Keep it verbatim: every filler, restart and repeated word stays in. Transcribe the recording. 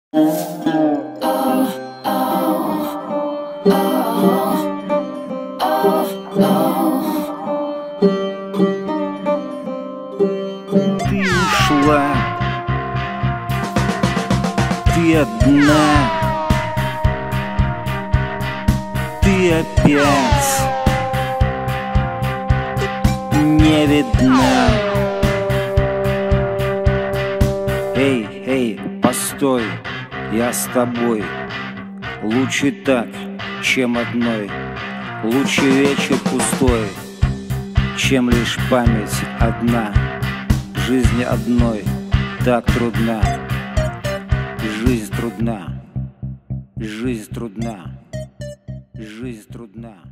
Ты ушла, ты одна, ты опять не видна. Эй, эй, постой, я с тобой. Лучше так, чем одной. Лучше вечер пустой, чем лишь память одна. Жизнь одной так трудна. Жизнь трудна. Жизнь трудна. Жизнь трудна.